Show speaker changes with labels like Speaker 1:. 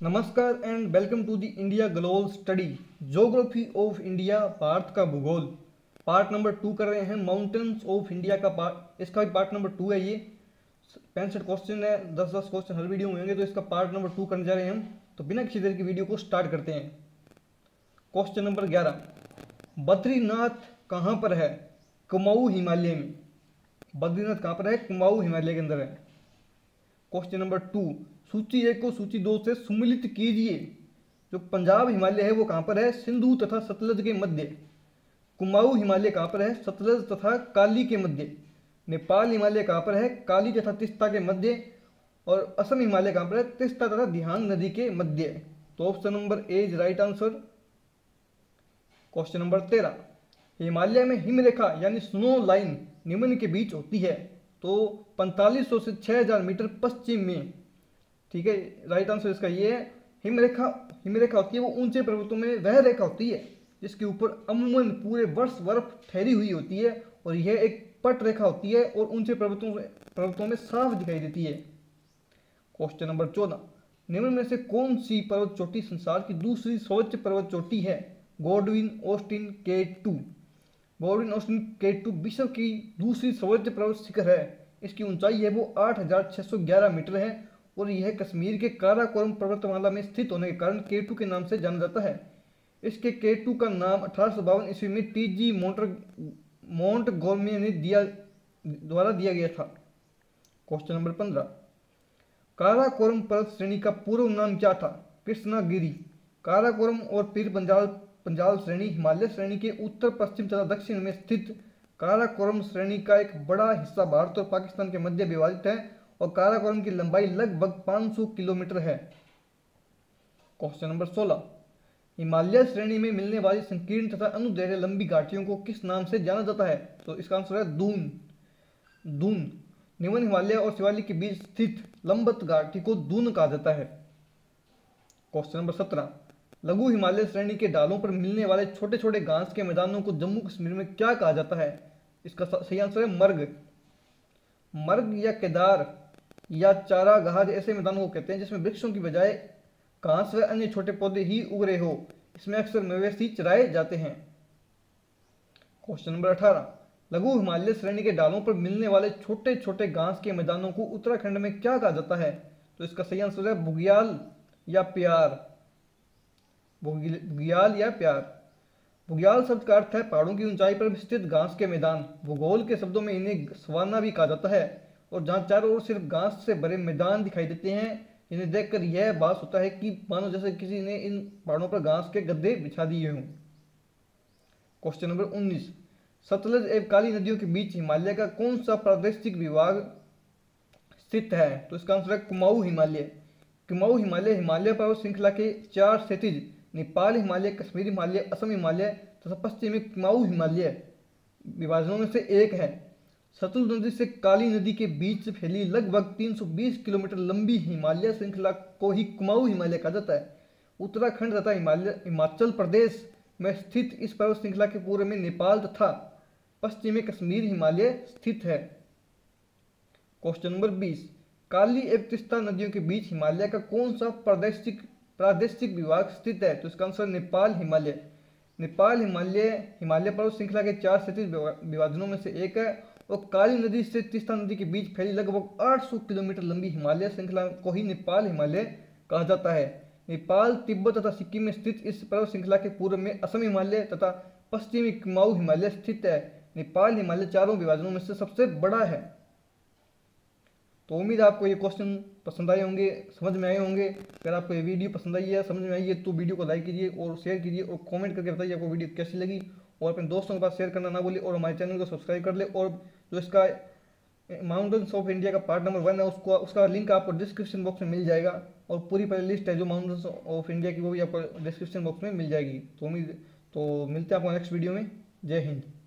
Speaker 1: नमस्कार and welcome to the India global study geography of India Bharat का भूगोल part number 2 कर रहे हैं। माउंटेन्स ऑफ इंडिया का पार्ट, इसका भी पार्ट नंबर 2 है। ये 65 क्वेश्चन है, 10-10 क्वेश्चन हर वीडियो में होंगे, तो इसका पार्ट नंबर 2 करने जा रहे हैं हम। तो बिना किसी देर की वीडियो को स्टार्ट करते हैं। क्वेश्चन नंबर 11, बद्रीनाथ कहाँ पर है? कुमाऊं हिमालय में। बद्रीनाथ कहाँ पर है? कुमाऊं हिमालय के अंदर है। क्वेश्चन नंबर 2, सूची 1 को सूची 2 से सम्मिलित कीजिए। जो पंजाब हिमालय है वो कहाँ पर है? सिंधु तथा सतलज के मध्य। कुमाऊं हिमालय कहाँ पर है? सतलज तथा काली के मध्य। नेपाल हिमालय कहाँ पर है? काली तथा तिस्ता के मध्य। और असम हिमालय कहाँ पर है? तिस्ता तथा दिहांग नदी के मध्य। तो option number A is right answer. Question number 13, Himalaya में हिमरेखा यानी स्नो लाइन निम्न के बीच होती है। तो 4500 से 6000 मीटर पश्चिम में। ठीक है, राइट आंसर इसका ये है। हिमरेखा होती है वो ऊंचे पर्वतों में वह रेखा होती है जिसके ऊपर अमूमन पूरे वर्ष बर्फ ठहरी हुई होती है, और यह एक पट रेखा होती है और ऊंचे पर्वतों में साफ दिखाई देती है। क्वेश्चन नंबर 14, निम्न में से कौन सी पर्वत चोटी संसार की दूसरी सर्वोच्च पर्वत चोटी है? Godwin Austen K2। Godwin Austen K2 विश्व की दूसरी सर्वोच्च पर्वत शिखर है। इसकी ऊंचाई है वो 8611 मीटर है, और यह कश्मीर के काराकोरम पर्वतमाला में स्थित होने के कारण K2 के नाम से जाना जाता है। इसके K2 का नाम 1852 ईस्वी में TG मोंटगोमरी ने द्वारा दिया गया था। क्वेश्चन नंबर 15, काराकोरम पर्वत श्रेणी का पूर्व नाम क्या था? कृष्णागिरी। काराकोरम और पीर पंजाल श्रेणी हिमालय श्रेणी के उत्तर पश्चिम तथा दक्षिण में स्थित काराकोरम श्रेणी का एक बड़ा हिस्सा भारत और पाकिस्तान के मध्य विभाजित है, और काराकोरम की लंबाई लगभग 500 किलोमीटर है। क्वेश्चन नंबर 16, हिमालय श्रेणी में मिलने वाली संकीर्ण तथा अनुदैर्घ्य लंबी घाटियों को किस नाम से जाना जाता है? तो इसका आंसर है दून। निम्न हिमालय और शिवालिक के बीच स्थित लंबवत घाटी को दून कहा जाता है। क्वेश्चन नंबर 17, लघु हिमालय श्रेणी के ढालों पर मिलने वाले छोटे छोटे घास के मैदानों को जम्मू कश्मीर में क्या कहा जाता है? इसका सही आंसर है मर्ग या केदार या चारागाह ऐसे मैदानों को कहते हैं जिसमें वृक्षों की बजाय घास व अन्य छोटे पौधे ही उग रहे हो। इसमें अक्सर मवेशी चराए जाते हैं। क्वेश्चन नंबर 18, लघु हिमालय श्रेणी के ढालों पर मिलने वाले छोटे छोटे घास के मैदानों को उत्तराखंड में क्या कहा जाता है? तो इसका सही आंसर है बुग्याल या प्यार। बुग्याल शब्द का अर्थ है पहाड़ों की ऊंचाई पर स्थित घास के मैदान। भूगोल के शब्दों में इन्हें सवाना भी कहा जाता है, और जहाँ चारों ओर सिर्फ घास से भरे मैदान दिखाई देते हैं। इन्हें देखकर यह भास होता है कि मानो जैसे किसी ने इन पहाड़ों पर घास के गड्ढे बिछा दिए हों। क्वेश्चन नंबर 19, सतलज एवं काली नदियों के बीच हिमालय का कौन सा प्रादेशिक विभाग स्थित है? तो इसका आंसर है कुमाऊं हिमालय। कुमाऊं हिमालय हिमालय पर्वत श्रृंखला के 4 क्षैतिज नेपाल हिमालय, कश्मीर हिमालय, असम हिमालय तथा पश्चिमी कुमाऊं हिमालय विभाजनों में से एक है। सतलुज नदी से काली नदी के बीच फैली लगभग 320 किलोमीटर लंबी हिमालय श्रृंखला को ही कुमाऊं हिमालय कहा जाता है। उत्तराखंड तथा हिमाचल प्रदेश में स्थित इस पर्वत श्रृंखला के पूर्व में नेपाल तथा पश्चिम में कश्मीर हिमालय स्थित है। क्वेश्चन नंबर 20, काली एवं तिस्ता नदियों के बीच हिमालय का कौन सा प्रादेशिक विभाग स्थित है? तो इसका आंसर नेपाल हिमालय। नेपाल हिमालय पर्वत श्रृंखला के 4 क्षैतिज विभाजनों में से एक है, और काली नदी से तिस्ता नदी के बीच फैली लगभग 800 किलोमीटर लंबी हिमालय श्रृंखला को ही नेपाल हिमालय कहा जाता है। नेपाल, तिब्बत तथा सिक्किम में स्थित इस पर्वत श्रृंखला के पूर्व में असम हिमालय तथा पश्चिमी कुमाऊं हिमालय स्थित है। नेपाल हिमालय चारों विभाजनों में से सबसे बड़ा है। तो उम्मीद है आपको ये क्वेश्चन पसंद आए होंगे, समझ में आए होंगे। अगर आपको ये वीडियो पसंद आई है, समझ में आई है, तो वीडियो को लाइक कीजिए और शेयर कीजिए, और कमेंट करके बताइए आपको वीडियो कैसी लगी, और अपने दोस्तों के पास शेयर करना ना भूलिए, और हमारे चैनल को सब्सक्राइब कर ले। और जो इसका माउंटेन्स ऑफ इंडिया का पार्ट नंबर 1 है उसका लिंक आपको डिस्क्रिप्शन बॉक्स में मिल जाएगा, और पूरी प्लेलिस्ट है जो माउंटेन्स ऑफ इंडिया की वो भी आपको डिस्क्रिप्शन बॉक्स में मिल जाएगी। तो मिलते हैं आपको नेक्स्ट वीडियो में। जय हिंद।